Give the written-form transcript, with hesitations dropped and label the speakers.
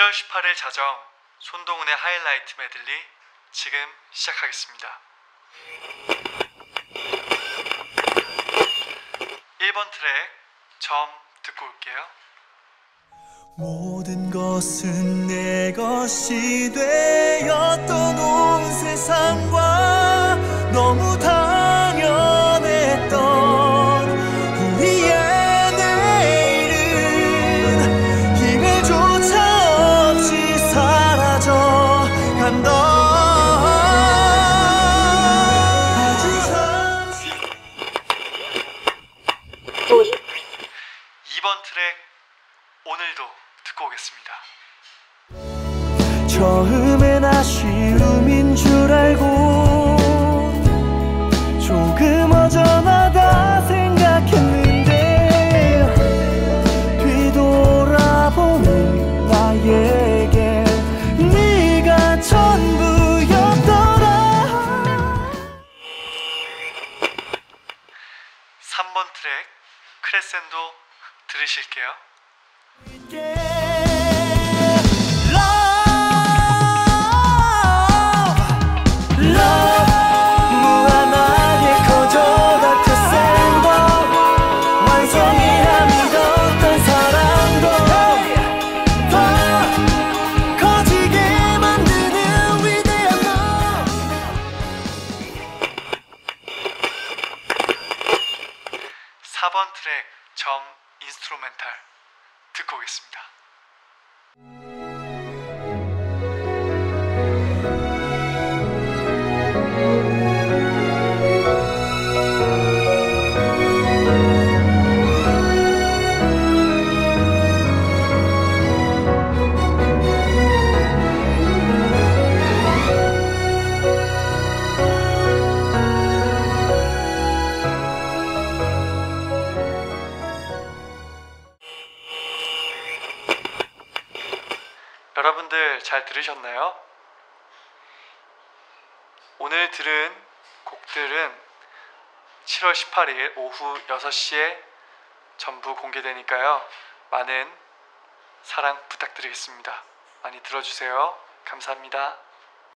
Speaker 1: 7월 18일 자정 손동훈의 하이라이트 메들리 지금 시작하겠습니다. 1번 트랙 점 듣고 올게요.
Speaker 2: 모든 것은 내 것이 되었던 온 세상과 너무 당연했던 우리의 내일은 기회조차 없이 사라져 간다. 아주 잠시
Speaker 1: 2번 트랙 오늘도 듣고 오겠습니다.
Speaker 2: 처음엔 아쉬움인 줄 알고 조금 허전하다 생각했는데 뒤돌아보니 나에게 네가 전부였더라.
Speaker 1: 3번 트랙 크레센도 들으실게요.
Speaker 2: 믿었던 사랑도 더 커지게 만드는 위대한 너.
Speaker 1: 4번 트랙 점 인스트루멘탈 듣고 오겠습니다. 여러분들 잘 들으셨나요? 오늘 들은 곡들은 7월 18일 오후 6시에 전부 공개되니까요. 많은 사랑 부탁드리겠습니다. 많이 들어주세요. 감사합니다.